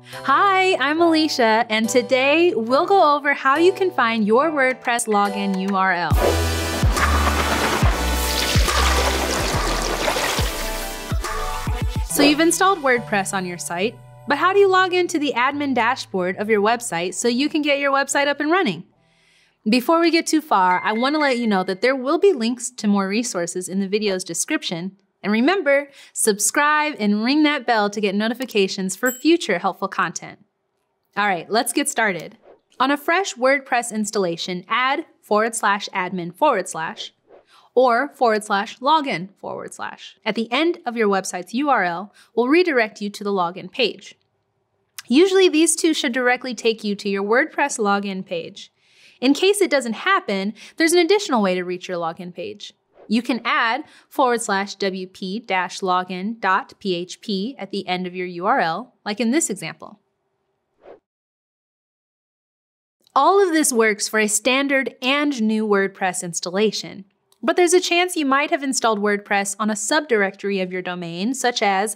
Hi, I'm Alicia, and today we'll go over how you can find your WordPress login URL. So you've installed WordPress on your site, but how do you log into the admin dashboard of your website so you can get your website up and running? Before we get too far, I want to let you know that there will be links to more resources in the video's description. And remember, subscribe and ring that bell to get notifications for future helpful content. All right, let's get started. On a fresh WordPress installation, add /admin/ or /login/ at the end of your website's URL will redirect you to the login page. Usually these two should directly take you to your WordPress login page. In case it doesn't happen, there's an additional way to reach your login page. You can add /wp-login.php at the end of your URL, like in this example. All of this works for a standard and new WordPress installation, but there's a chance you might have installed WordPress on a subdirectory of your domain, such as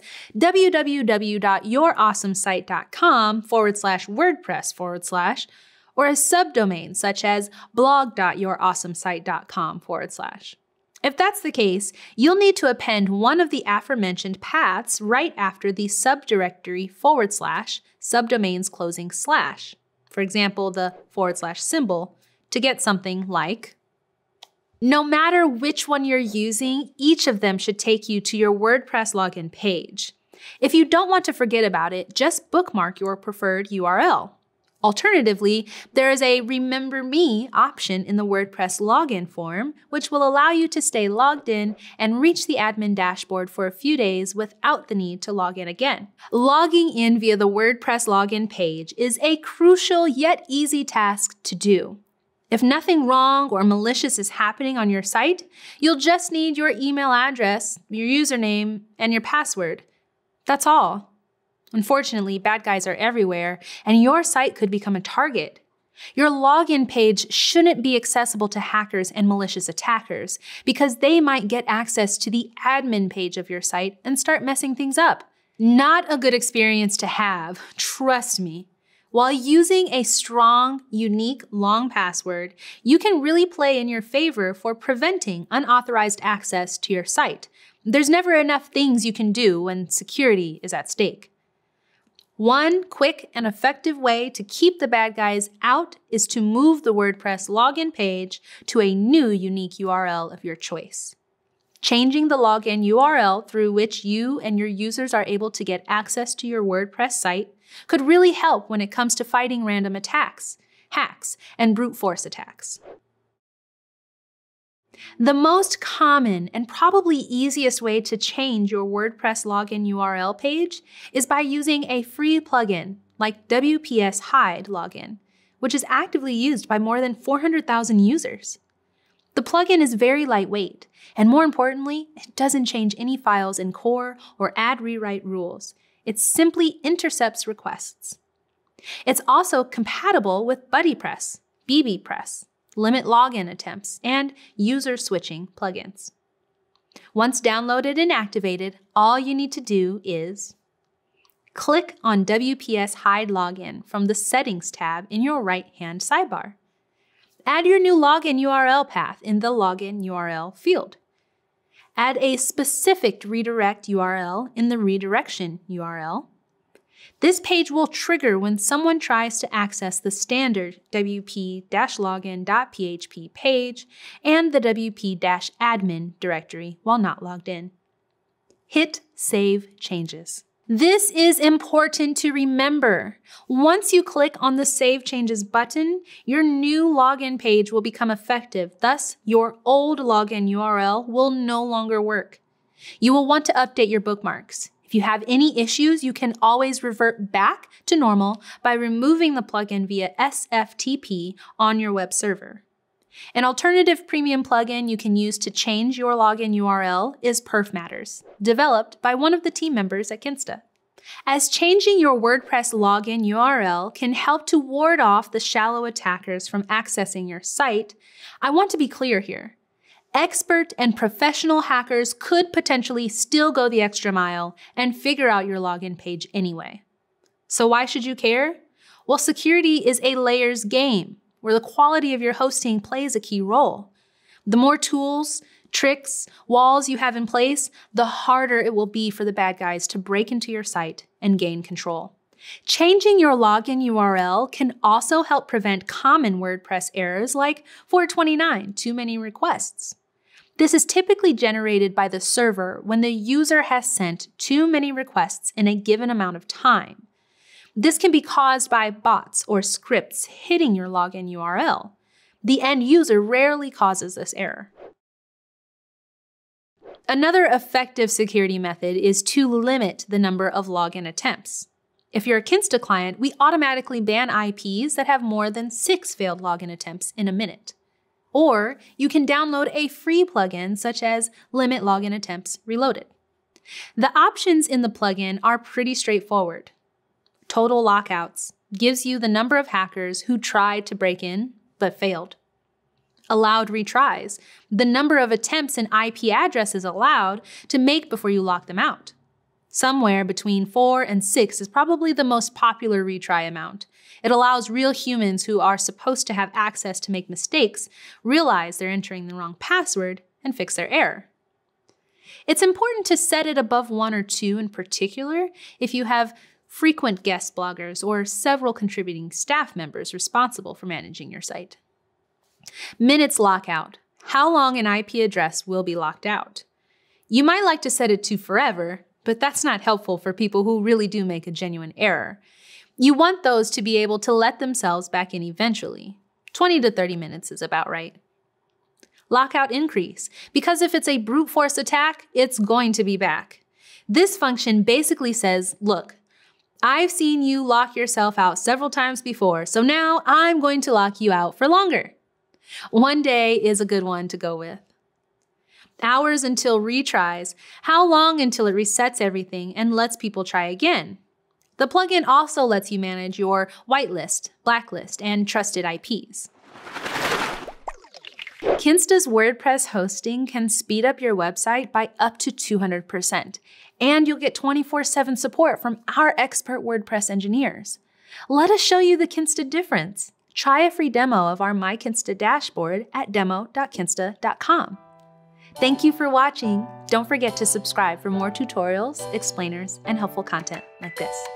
www.yourawesomesite.com/WordPress/ or a subdomain such as blog.yourawesomesite.com/. If that's the case, you'll need to append one of the aforementioned paths right after the subdirectory /subdomains closing /. For example, the / symbol to get something like. No matter which one you're using, each of them should take you to your WordPress login page. If you don't want to forget about it, just bookmark your preferred URL. Alternatively, there is a Remember Me option in the WordPress login form, which will allow you to stay logged in and reach the admin dashboard for a few days without the need to log in again. Logging in via the WordPress login page is a crucial yet easy task to do. If nothing wrong or malicious is happening on your site, you'll just need your email address, your username, and your password. That's all. Unfortunately, bad guys are everywhere, and your site could become a target. Your login page shouldn't be accessible to hackers and malicious attackers because they might get access to the admin page of your site and start messing things up. Not a good experience to have, trust me. While using a strong, unique, long password, you can really play in your favor for preventing unauthorized access to your site. There's never enough things you can do when security is at stake. One quick and effective way to keep the bad guys out is to move the WordPress login page to a new unique URL of your choice. Changing the login URL through which you and your users are able to get access to your WordPress site could really help when it comes to fighting random attacks, hacks, and brute force attacks. The most common and probably easiest way to change your WordPress login URL page is by using a free plugin like WPS Hide Login, which is actively used by more than 400,000 users. The plugin is very lightweight, and more importantly, it doesn't change any files in core or add rewrite rules. It simply intercepts requests. It's also compatible with BuddyPress, BBPress, limit login attempts, and user switching plugins. Once downloaded and activated, all you need to do is click on WPS Hide Login from the Settings tab in your right-hand sidebar. Add your new login URL path in the Login URL field. Add a specific redirect URL in the Redirection URL. This page will trigger when someone tries to access the standard wp-login.php page and the wp-admin directory while not logged in. Hit Save Changes. This is important to remember. Once you click on the Save Changes button, your new login page will become effective. Thus, your old login URL will no longer work. You will want to update your bookmarks. If you have any issues, you can always revert back to normal by removing the plugin via SFTP on your web server. An alternative premium plugin you can use to change your login URL is Perf Matters, developed by one of the team members at Kinsta. As changing your WordPress login URL can help to ward off the shallow attackers from accessing your site, I want to be clear here. Expert and professional hackers could potentially still go the extra mile and figure out your login page anyway. So why should you care? Well, security is a layers game where the quality of your hosting plays a key role. The more tools, tricks, walls you have in place, the harder it will be for the bad guys to break into your site and gain control. Changing your login URL can also help prevent common WordPress errors like 429, too many requests. This is typically generated by the server when the user has sent too many requests in a given amount of time. This can be caused by bots or scripts hitting your login URL. The end user rarely causes this error. Another effective security method is to limit the number of login attempts. If you're a Kinsta client, we automatically ban IPs that have more than 6 failed login attempts in a minute. Or you can download a free plugin such as Limit Login Attempts Reloaded. The options in the plugin are pretty straightforward. Total lockouts gives you the number of hackers who tried to break in but failed. Allowed retries, the number of attempts and IP addresses allowed to make before you lock them out. Somewhere between 4 and 6 is probably the most popular retry amount. It allows real humans who are supposed to have access to make mistakes realize they're entering the wrong password and fix their error. It's important to set it above 1 or 2 in particular if you have frequent guest bloggers or several contributing staff members responsible for managing your site. Minutes lockout. How long an IP address will be locked out? You might like to set it to forever, but that's not helpful for people who really do make a genuine error. You want those to be able to let themselves back in eventually. 20 to 30 minutes is about right. Lockout increase, because if it's a brute force attack, it's going to be back. This function basically says, look, I've seen you lock yourself out several times before, so now I'm going to lock you out for longer. 1 day is a good one to go with. Hours until retries. How long until it resets everything and lets people try again? The plugin also lets you manage your whitelist, blacklist, and trusted IPs. Kinsta's WordPress hosting can speed up your website by up to 200%, and you'll get 24/7 support from our expert WordPress engineers. Let us show you the Kinsta difference. Try a free demo of our My Kinsta dashboard at demo.kinsta.com. Thank you for watching. Don't forget to subscribe for more tutorials, explainers, and helpful content like this.